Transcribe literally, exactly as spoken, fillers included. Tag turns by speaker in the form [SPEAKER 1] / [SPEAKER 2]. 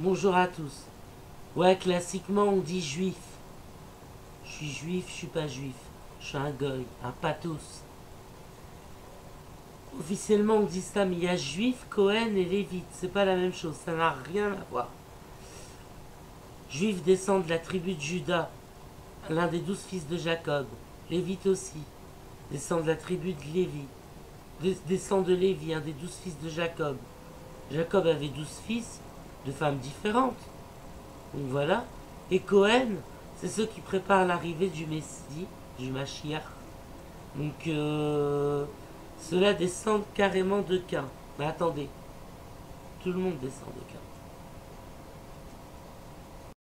[SPEAKER 1] Bonjour à tous. Ouais, classiquement on dit juif. Je suis juif, je suis pas juif. Je suis un goy, un pathos. Officiellement on dit ça, mais il y a juif, Cohen et lévite. C'est pas la même chose, ça n'a rien à voir. Juif descend de la tribu de Juda, l'un des douze fils de Jacob. Lévite aussi, descend de la tribu de Lévi. Descend de Lévi, un des douze fils de Jacob. Jacob avait douze fils, de femmes différentes. Donc voilà. Et Cohen, c'est ceux qui préparent l'arrivée du Messie, du Mashiach. Donc euh, ceux-là descendent carrément de Cain. Mais attendez, tout le monde descend de Cain.